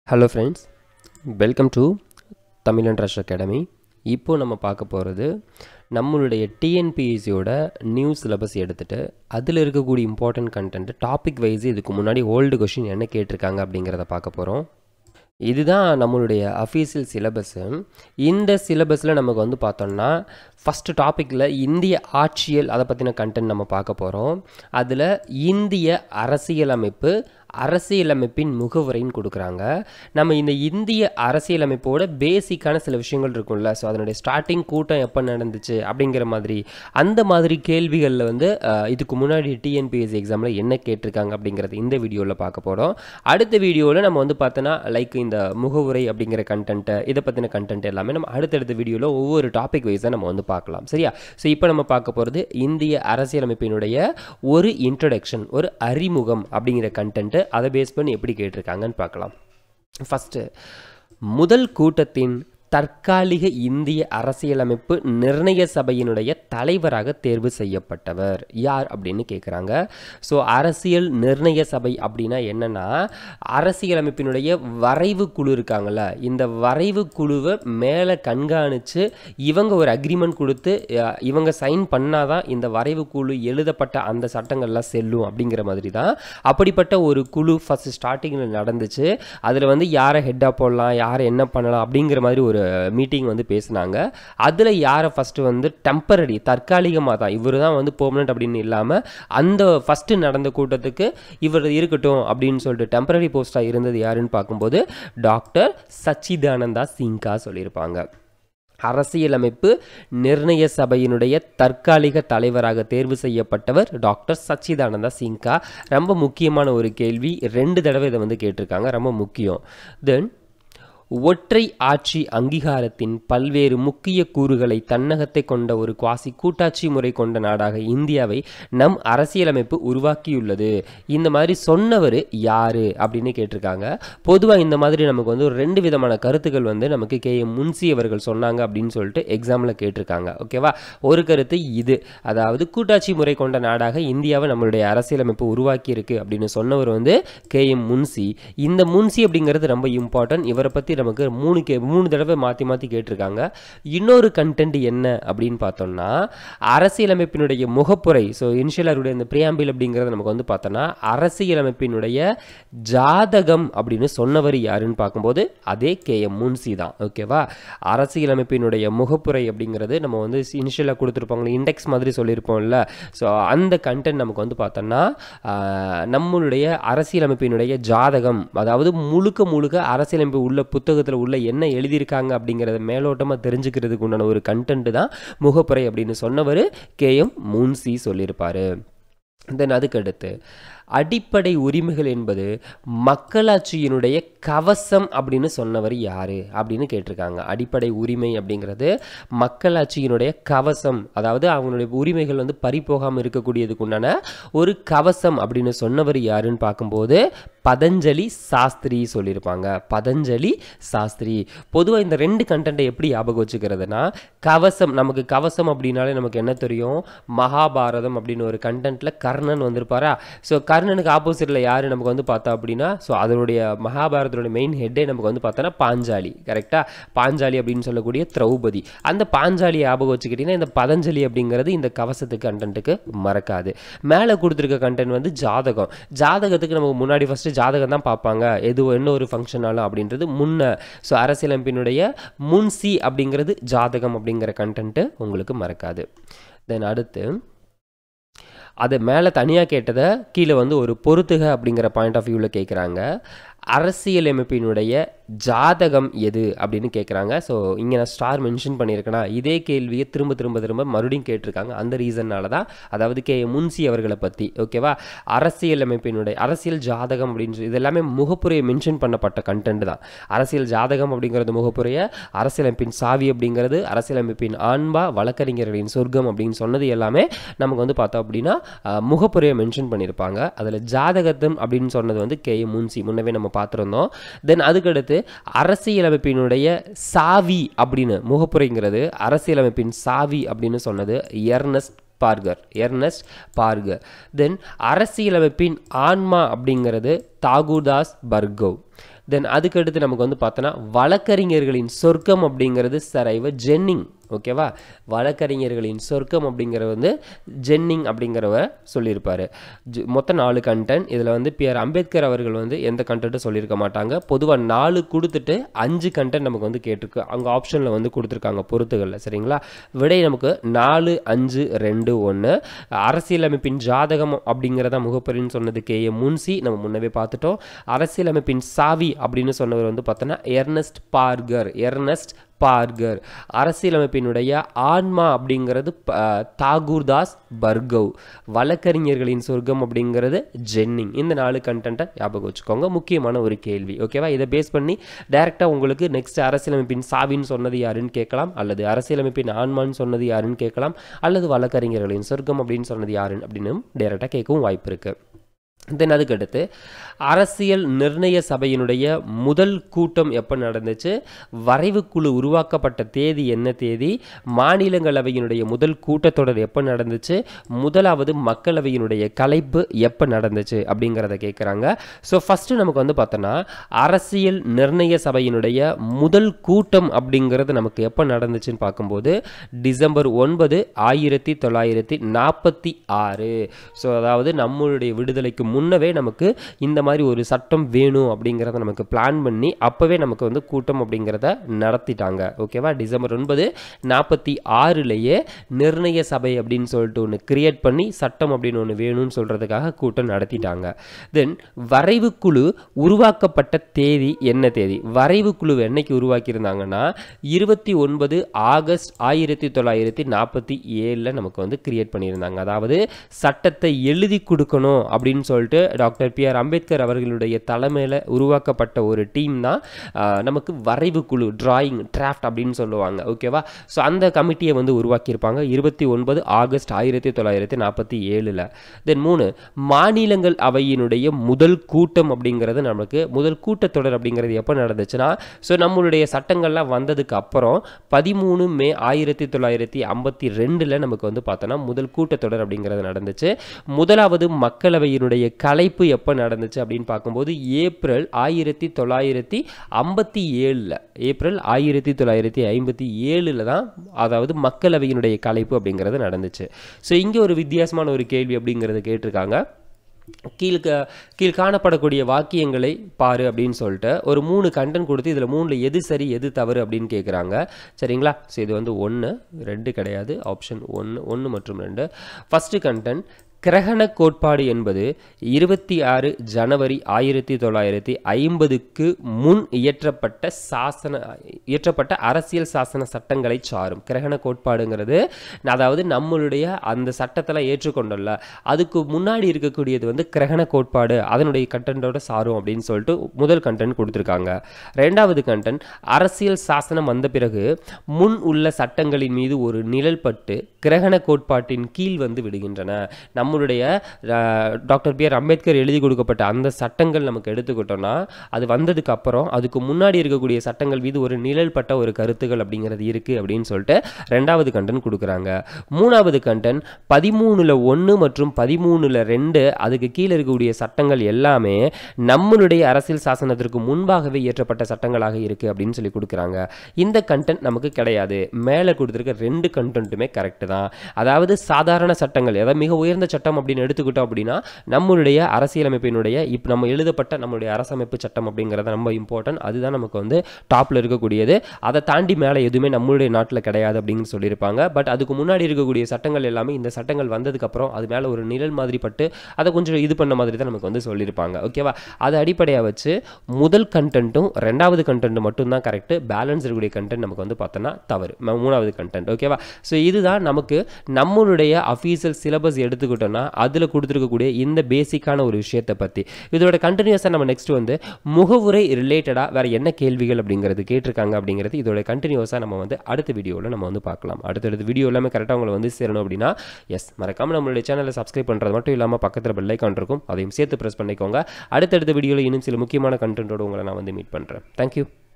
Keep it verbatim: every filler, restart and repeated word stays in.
Hello friends, welcome to Thamizhan Academy. இப்போ நம்ம பார்க்க போகிறது நம்மளுடைய T N P S C யோட நியூ சிலபஸ் எடுத்துட்டு அதில் இருக்கக்கூடிய இம்பார்ட்டன்ட் கண்டென்ட் டாபிக் வைஸ் இதுக்கு முன்னாடி ஓல்டு கொஷின் என்ன கேட்டிருக்காங்க அப்படிங்கிறத பார்க்க போகிறோம். இதுதான் நம்மளுடைய அஃபீஷியல் சிலபஸ்ஸு. இந்த சிலபஸில் நமக்கு வந்து பார்த்தோம்னா ஃபஸ்ட்டு டாப்பிக்கில் இந்திய ஆட்சியல் அதை பற்றின கண்டென்ட் நம்ம பார்க்க போகிறோம். அதில் இந்திய அரசியலமைப்பு அரசியலமைப்பின் முகவுரைன்னு கொடுக்குறாங்க. நம்ம இந்த இந்திய அரசியலமைப்போட பேசிக்கான சில விஷயங்கள் இருக்கும்ல, ஸோ அதனுடைய ஸ்டார்டிங் கூட்டம் எப்போ நடந்துச்சு அப்படிங்கிற மாதிரி அந்த மாதிரி கேள்விகளில் வந்து இதுக்கு முன்னாடி T N P S C எக்ஸாமில் என்ன கேட்டிருக்காங்க அப்படிங்கிறது இந்த வீடியோவில் பார்க்க போகிறோம். அடுத்த வீடியோவில் நம்ம வந்து பார்த்தோன்னா லைக் இந்த முகவுரை அப்படிங்கிற கண்டென்ட்டு இதை பற்றின கண்டென்ட் எல்லாமே நம்ம அடுத்தடுத்த வீடியோவில் ஒவ்வொரு டாபிக் வைஸாக நம்ம வந்து பார்க்கலாம். சரியா? ஸோ இப்போ நம்ம பார்க்க போகிறது இந்திய அரசியலமைப்பினுடைய ஒரு இன்ட்ரடக்ஷன், ஒரு அறிமுகம் அப்படிங்கிற கண்டென்ட்டு. அதை பேஸ் பண்ணி எப்படி கேட்டிருக்காங்கன்னு பார்க்கலாம். ஃபஸ்ட்டு, முதல் கூட்டத்தின் தற்காலிக இந்திய அரசியலமைப்பு நிர்ணய சபையினுடைய தலைவராக தேர்வு செய்யப்பட்டவர் யார் அப்படின்னு கேட்குறாங்க. ஸோ அரசியல் நிர்ணய சபை அப்படின்னா என்னென்னா, அரசியலமைப்பினுடைய வரைவு குழு இருக்காங்கள்ல, இந்த வரைவு குழுவை மேலே கண்காணித்து இவங்க ஒரு அக்ரிமெண்ட் கொடுத்து இவங்க சைன் பண்ணாதான் இந்த வரைவு குழு எழுதப்பட்ட அந்த சட்டங்கள்லாம் செல்லும் அப்படிங்கிற மாதிரி தான். அப்படிப்பட்ட ஒரு குழு ஃபஸ்ட்டு ஸ்டார்டிங்கில் நடந்துச்சு. அதில் வந்து யாரை ஹெட்டாக போடலாம், யாரை என்ன பண்ணலாம் அப்படிங்கிற மாதிரி ஒரு மீட்டிங் வந்து பேசினாங்க. அதில் யாரை ஃபஸ்ட்டு வந்து டெம்பரரி தற்காலிகமாக தான், இவர் தான் வந்து பெர்மனன்ட் அப்படின்னு இல்லாமல் அந்த ஃபஸ்ட்டு நடந்த கூட்டத்துக்கு இவர் இருக்கட்டும் அப்படின்னு சொல்லிட்டு டெம்பரரி போஸ்ட்டாக இருந்தது யாருன்னு பார்க்கும்போது டாக்டர் சச்சிதானந்தா சின்ஹா சொல்லியிருப்பாங்க. அரசியலமைப்பு நிர்ணய சபையினுடைய தற்காலிக தலைவராக தேர்வு செய்யப்பட்டவர் டாக்டர் சச்சிதானந்தா சின்ஹா. ரொம்ப முக்கியமான ஒரு கேள்வி, ரெண்டு தடவை இதை வந்து கேட்டிருக்காங்க, ரொம்ப முக்கியம். தென் ஒற்றை ஆட்சி அங்கீகாரத்தின் பல்வேறு முக்கிய கூறுகளை தன்னகத்தை கொண்ட ஒரு குவாசி கூட்டாட்சி முறை கொண்ட நாடாக இந்தியாவை நம் அரசியலமைப்பு உருவாக்கியுள்ளது. இந்த மாதிரி சொன்னவர் யாரு அப்படின்னு கேட்டிருக்காங்க. பொதுவாக இந்த மாதிரி நமக்கு வந்து ஒரு ரெண்டு விதமான கருத்துக்கள் வந்து நமக்கு கே எம் முன்சி அவர்கள் சொன்னாங்க அப்படின்னு சொல்லிட்டு எக்ஸாமில் கேட்டிருக்காங்க. ஓகேவா? ஒரு கருத்து இது, அதாவது கூட்டாட்சி முறை கொண்ட நாடாக இந்தியாவை நம்மளுடைய அரசியலமைப்பு உருவாக்கி இருக்கு அப்படின்னு சொன்னவர் வந்து கே எம் முன்சி. இந்த முன்சி அப்படிங்கிறது ரொம்ப இம்பார்ட்டன்ட். இவரை பற்றி நமக்கு மூணு கே மூணு தடவை மாற்றி மாற்றி கேட்டிருக்காங்க. இன்னொரு கண்டென்ட் என்ன அப்படின்னு பார்த்தோம்னா, அரசியலமைப்பினுடைய முகப்புரை. ஸோ இனிஷியலருடைய இந்த பிரியாம்பிள் அப்படிங்கிறது நமக்கு வந்து பார்த்தோன்னா அரசியலமைப்பினுடைய ஜாதகம் அப்படின்னு சொன்னவர் யாருன்னு பார்க்கும்போது அதே கே எம் முன்சி தான். ஓகேவா? அரசியலமைப்பினுடைய முகப்புரை அப்படிங்கிறது நம்ம வந்து இனிஷியலாக கொடுத்துருப்பாங்க, இண்டெக்ஸ் மாதிரி சொல்லியிருப்போம்ல. ஸோ அந்த கண்டென்ட் நமக்கு வந்து பார்த்தோன்னா நம்மளுடைய அரசியலமைப்பினுடைய ஜாதகம், அதாவது முழுக்க முழுக்க அரசியலமைப்பு உள்ள புத்தகத்தில் உள்ள என்ன எழுதியிருக்காங்க அப்படிங்கிறத மேலோட்டமாக தெரிஞ்சுக்கிறதுக்கு உண்டான ஒரு கண்டென்ட் தான் முகப்புரை அப்படின்னு சொன்னவர் கே எம் முன்சி சொல்லியிருப்பார். தென் அதுக்கடுத்து அடிப்படை உரிமைகள் என்பது மக்களாட்சியினுடைய கவசம் அப்படின்னு சொன்னவர் யாரு அப்படின்னு கேட்டிருக்காங்க. அடிப்படை உரிமை அப்படிங்கிறது மக்களாட்சியினுடைய கவசம், அதாவது அவங்களுடைய உரிமைகள் வந்து பறிபோகாமல் இருக்கக்கூடியதுக்கு உண்டான ஒரு கவசம் அப்படின்னு சொன்னவர் யாருன்னு பார்க்கும்போது பதஞ்சலி சாஸ்திரி சொல்லியிருப்பாங்க. பதஞ்சலி சாஸ்திரி. பொதுவாக இந்த ரெண்டு கண்டென்ட்டை எப்படி ஞாபகம் வச்சுக்கிறதுனா, கவசம், நமக்கு கவசம் அப்படின்னாலே நமக்கு என்ன தெரியும், மகாபாரதம் அப்படின்னு ஒரு கண்டென்ட்டில் கர்ணன் வந்திருப்பாரா. ஸோ கர்ணனுக்கு ஆப்போசிட்டில் யார் நமக்கு வந்து பார்த்தா அப்படின்னா, ஸோ அதனுடைய மகாபாரதோட மெயின் ஹெட்டே நமக்கு வந்து பார்த்தோன்னா பாஞ்சாலி. கரெக்டாக? பாஞ்சாலி அப்படின்னு சொல்லக்கூடிய திரௌபதி. அந்த பாஞ்சாலியை ஞாபகம் வச்சுக்கிட்டிங்கன்னா இந்த பதஞ்சலி அப்படிங்கிறது இந்த கவசத்துக்கு கண்டென்ட்டுக்கு மறக்காது. மேலே கொடுத்துருக்க கண்டென்ட் வந்து ஜாதகம். ஜாதகத்துக்கு நமக்கு முன்னாடி ஃபஸ்ட்டு ஜாதகம் தான் பார்ப்பாங்க, எது என்ன ஒரு ஃபங்க்ஷனாலும் அப்படின்றது முன்ன. ஸோ அரசியலமைப்பினுடைய முன்சி அப்படிங்கிறது ஜாதகம் அப்படிங்கிற கண்டென்ட்டு உங்களுக்கு மறக்காது. தென் அடுத்து அதை மேலே தனியாக கேட்டதை கீழே வந்து ஒரு பொறுத்துக அப்படிங்கிற பாயிண்ட் ஆஃப் வியூவில் கேட்குறாங்க. அரசியலமைப்பினுடைய ஜாதகம் எது அப்படின்னு கேட்குறாங்க. ஸோ இங்கே நான் ஸ்டார் மென்ஷன் பண்ணியிருக்கேன்னா இதே கேள்வியை திரும்ப திரும்ப திரும்ப மறுபடியும் கேட்டிருக்காங்க. அந்த ரீசன்னால தான், அதாவது கே முன்சி அவர்களை பற்றி. ஓகேவா? அரசியலமைப்பினுடைய அரசியல் ஜாதகம் அப்படின்னு இது எல்லாமே முகப்புரையை மென்ஷன் பண்ணப்பட்ட கண்டென்ட் தான். அரசியல் ஜாதகம் அப்படிங்கிறது முகப்புரையை, அரசியலமைப்பின் சாவி அப்படிங்கிறது அரசியலமைப்பின் ஆன்மா, வழக்கறிஞர்களின் சொர்க்கம் அப்படின்னு சொன்னது எல்லாமே நமக்கு வந்து பார்த்தோம் அப்படின்னா முகப்புரையை மென்ஷன் பண்ணியிருப்பாங்க. அதில் ஜாதகத்தம் அப்படின்னு சொன்னது வந்து கே முன்சி, முன்னவே நம்ம பார்த்துருந்தோம். தென் அதுக்கடுத்து அரசியலமைப்பினுடைய சாவி அப்படின்னு முகப்புரைங்கிறது அரசியலமைப்பின் சாவி அப்படின்னு சொன்னது எர்னஸ்ட் பார்கர் எர்னஸ்ட் பார்கர். தென் அரசியலமைப்பின் ஆன்மா அப்படிங்கிறது தாகூர்தாஸ் பர்கவ். தென் அதுக்கு அடுத்து நமக்கு வந்து பார்த்தோன்னா வழக்கறிஞர்களின் சொர்க்கம் அப்படிங்கிறது சரைவ ஜென்னிங். ஓகேவா, வழக்கறிஞர்களின் சொர்க்கம் அப்படிங்கிற வந்து ஜென்னிங் அப்படிங்கிறவர் சொல்லியிருப்பார். மொத்தம் நாலு கண்டென்ட். இதில் வந்து பிஆர் அம்பேத்கர் அவர்கள் வந்து எந்த கண்டென்ட்டும் சொல்லியிருக்க மாட்டாங்க. பொதுவாக நாலு கொடுத்துட்டு அஞ்சு கண்டென்ட் நமக்கு வந்து கேட்டிருக்கு. அங்கே ஆப்ஷனில் வந்து கொடுத்துருக்காங்க பொறுத்துகளில். சரிங்களா, விடை நமக்கு நாலு அஞ்சு ரெண்டு ஒன்று. அரசியலமைப்பின் ஜாதகம் அப்படிங்கிறத முகப்பரின்னு சொன்னது கே எம் முன்சி, நம்ம முன்னவே பார்த்துட்டோம். அரசியலமைப்பின் சாவி அப்படின்னு சொன்னவர் வந்து பார்த்தோன்னா எர்னஸ்ட் பார்கர். எர்னஸ்ட் பார்கர். அரசியலமைப்பினுடைய ஆன்மா அப்படிங்கிறது தாகூர்தாஸ் பர்கவ். வழக்கறிஞர்களின் சொர்க்கம் அப்படிங்கிறது ஜென்னிங். இந்த நாலு கண்டென்ட்டை ஞாபகம் வச்சுக்கோங்க. முக்கியமான ஒரு கேள்வி. ஓகேவா, இதை பேஸ் பண்ணி டைரெக்டாக உங்களுக்கு நெக்ஸ்ட் அரசியலமைப்பின் சாவின்னு சொன்னது யாருன்னு கேட்கலாம், அல்லது அரசியலமைப்பின் ஆன்மான்னு சொன்னது யாருன்னு கேட்கலாம், அல்லது வழக்கறிஞர்களின் சொர்க்கம் அப்படின்னு சொன்னது யாருன்னு அப்படின்னு டைரெக்டாக கேட்கவும் வாய்ப்பு இருக்குது. தென் அதுக்கடுத்து அரசியல் நிர்ணய சபையினுடைய முதல் கூட்டம் எப்போ நடந்துச்சு, வரைவு குழு உருவாக்கப்பட்ட தேதி என்ன தேதி, மாநிலங்களவையினுடைய முதல் கூட்டத்தொடர் எப்போ நடந்துச்சு, முதலாவது மக்களவையினுடைய கலைப்பு எப்போ நடந்துச்சு அப்படிங்கிறத கேட்குறாங்க. ஸோ ஃபஸ்ட்டு நமக்கு வந்து பார்த்தோன்னா அரசியல் நிர்ணய சபையினுடைய முதல் கூட்டம் அப்படிங்கிறது நமக்கு எப்போ நடந்துச்சுன்னு பார்க்கும்போது டிசம்பர் ஒன்பது ஆயிரத்தி தொள்ளாயிரத்தி நாற்பத்தி ஆறு. ஸோ அதாவது நம்மளுடைய விடுதலைக்கு முன்னவே நமக்கு இந்த மாதிரி ஒரு சட்டம் வேணும் அப்படிங்கிறத நமக்கு பிளான் பண்ணி அப்போவே நமக்கு வந்து கூட்டம் அப்படிங்கிறத நடத்திட்டாங்க. ஓகேவா, டிசம்பர் ஒன்பது நாற்பத்தி ஆறுலேயே நிர்ணய சபை அப்படின்னு சொல்லிட்டு ஒன்று கிரியேட் பண்ணி சட்டம் அப்படின்னு ஒன்று வேணும்னு சொல்கிறதுக்காக கூட்டம் நடத்திட்டாங்க. தென் வரைவு குழு உருவாக்கப்பட்ட தேதி என்ன தேதி, வரைவு குழு என்னைக்கு உருவாக்கியிருந்தாங்கன்னா இருபத்தி ஒன்பது ஆகஸ்ட் ஆயிரத்தி தொள்ளாயிரத்தி நாற்பத்தி ஏழில் நமக்கு வந்து கிரியேட் பண்ணியிருந்தாங்க. அதாவது சட்டத்தை எழுதி கொடுக்கணும் அப்படின்னு சொல்லிட்டு டாக்டர் பி ஆர் அம்பேத்கர் அவர்களுடைய தலைமையில் உருவாக்கப்பட்ட ஒரு டீம் தான் நமக்கு வரைவு குழு, டிராயிங் டிராஃப்ட் அப்படின்னு சொல்லுவாங்க. ஓகேவா, ஸோ அந்த கமிட்டியை வந்து உருவாக்கியிருப்பாங்க இருபத்தி ஒன்பது ஆகஸ்ட் ஆயிரத்தி தொள்ளாயிரத்தி நாற்பத்தி ஏழில். தென் மூணு மாநிலங்கள் அவையினுடைய முதல் கூட்டம் அப்படிங்கிறது நமக்கு முதல் கூட்டத்தொடர் அப்படிங்கிறது எப்போ நடந்துச்சுன்னா, ஸோ நம்மளுடைய சட்டங்கள்லாம் வந்ததுக்கு அப்புறம் பதிமூணு மே ஆயிரத்தி தொள்ளாயிரத்தி ஐம்பத்தி ரெண்டில் நமக்கு வந்து பார்த்தோன்னா முதல் கூட்டத்தொடர் அப்படிங்கிறது நடந்துச்சு. முதலாவது மக்களவையினுடைய கலைப்பு எப்போ நடந்துச்சு அப்படின்னு பார்க்கும்போது ஏப்ரல் ஆயிரத்தி தொள்ளாயிரத்தி ஐம்பத்தி ஏழில் ஏப்ரல் ஆயிரத்தி தொள்ளாயிரத்தி ஐம்பத்தி ஏழில் தான் அதாவது மக்களவையினுடைய கலைப்பு அப்படிங்கிறது நடந்துச்சு. ஸோ இங்கே ஒரு வித்தியாசமான ஒரு கேள்வி அப்படிங்கிறத கேட்டிருக்காங்க. கீழ்க கீழ் காணப்படக்கூடிய வாக்கியங்களை பாரு அப்படின்னு சொல்லிட்டு ஒரு மூணு கண்டென்ட் கொடுத்து இதில் மூணில் எது சரி எது தவறு அப்படின்னு கேட்குறாங்க. சரிங்களா, ஸோ இது வந்து ஒன்று ரெண்டு கிடையாது, ஆப்ஷன் ஒன்று ஒன்று மற்றும் ரெண்டு. ஃபஸ்ட்டு கண்டென்ட் கிரகண கோட்பாடு என்பது இருபத்தி ஆறு ஜனவரி ஆயிரத்தி தொள்ளாயிரத்தி ஐம்பதுக்கு முன் இயற்றப்பட்ட சாசன இயற்றப்பட்ட அரசியல் சாசன சட்டங்களை சாரும். கிரகண கோட்பாடுங்கிறது அதாவது நம்மளுடைய அந்த சட்டத்தில் ஏற்றுக்கொண்டோம்ல அதுக்கு முன்னாடி இருக்கக்கூடியது வந்து கிரகண கோட்பாடு, அதனுடைய கண்டென்ட்டோட சாரும் அப்படின்னு சொல்லிட்டு முதல் கண்டென்ட் கொடுத்துருக்காங்க. ரெண்டாவது கண்டென்ட் அரசியல் சாசனம் வந்த பிறகு முன் உள்ள சட்டங்களின் மீது ஒரு நிழல் பட்டு கிரகண கோட்பாட்டின் கீழ் வந்து விடுகின்றன. நம்ம நம்மளுடைய டாக்டர் பி ஆர் அம்பேத்கர் எழுதி கொடுக்கப்பட்ட அந்த சட்டங்கள் நமக்கு எடுத்துக்கிட்டோம்னா அது வந்ததுக்கு அப்புறம் அதுக்கு முன்னாடி இருக்கக்கூடிய சட்டங்கள் மீது ஒரு நிழல் பட்ட ஒரு கருத்துக்கள் அப்படிங்கிறது இருக்குது அப்படின்னு சொல்லிட்டு ரெண்டாவது கண்டென்ட் கொடுக்குறாங்க. மூணாவது கண்டென்ட் பதிமூணுல ஒன்று மற்றும் பதிமூணுல ரெண்டு அதுக்கு கீழே இருக்கக்கூடிய சட்டங்கள் எல்லாமே நம்மளுடைய அரசியல் சாசனத்திற்கு முன்பாகவே இயற்றப்பட்ட சட்டங்களாக இருக்குது அப்படின்னு சொல்லி கொடுக்குறாங்க. இந்த கண்டென்ட் நமக்கு கிடையாது. மேலே கொடுத்துருக்க ரெண்டு கண்டென்ட்டுமே கரெக்டு தான். அதாவது சாதாரண சட்டங்கள் அதாவது மிக உயர்ந்த சட்டம் அப்படின்னு எடுத்துக்கிட்டோம் அப்படின்னா நம்மளுடைய அரசியலமைப்பினுடைய இப்போ நம்ம எழுதப்பட்ட நம்மளுடைய அரசமைப்பு சட்டம் அப்படிங்கிறது ரொம்ப இம்பார்ட்டன்ட். அதுதான் நமக்கு வந்து டாப்பில் இருக்கக்கூடியது. அதை தாண்டி மேலே எதுவுமே நம்மளுடைய நாட்டில் கிடையாது அப்படின்னு சொல்லியிருப்பாங்க. பட் அதுக்கு முன்னாடி இருக்கக்கூடிய சட்டங்கள் எல்லாமே இந்த சட்டங்கள் வந்ததுக்கப்புறம் அது மேலே ஒரு நிழல் மாதிரி பட்டு அதை கொஞ்சம் இது பண்ண மாதிரி தான் நமக்கு வந்து சொல்லியிருப்பாங்க. ஓகேவா, அதை அடிப்படையாக வச்சு முதல் கண்டென்ட்டும் ரெண்டாவது கண்டென்ட் மட்டும்தான் கரெக்டு. பேலன்ஸ் இருக்கக்கூடிய கண்டென்ட் நமக்கு வந்து பார்த்தோன்னா தவறு, மூணாவது கண்டென்ட். ஓகேவா, ஸோ இதுதான் நமக்கு நம்மளுடைய அஃபீஷியல் சிலபஸ் எடுத்துக்கிட்டோம்னா அதில் கொடுத்துருக்கக்கூடிய இந்த பேசிக்கான ஒரு விஷயத்தை பற்றி. இதோட கண்டினியூஸாக நம்ம நெக்ஸ்ட் வந்து முகவுரை ரிலேட்டடாக வேறு என்ன கேள்விகள் அப்படிங்கிறது கேட்டிருக்காங்க அப்படிங்கிறது இதோட கண்டினியூஸாக நம்ம வந்து அடுத்த வீடியோவில் நம்ம வந்து பார்க்கலாம். அடுத்தடுத்த வீடியோ எல்லாமே கரெக்டாக உங்களை வந்து சேரணும் அப்படின்னா எஸ் மறக்காமல் நம்மளுடைய சேனலை சப்ஸ்கிரைப் பண்ணுறது மட்டும் இல்லாமல் பக்கத்தில் பெல் ஐகான் இருக்கும், அதையும் சேர்த்து ப்ரெஸ் பண்ணிக்கோங்க. அடுத்தடுத்த வீடியோவில் இன்னும் சில முக்கியமான கண்டென்ட்டோடு உங்களை நான் வந்து மீட் பண்ணுறேன். தேங்க்யூ.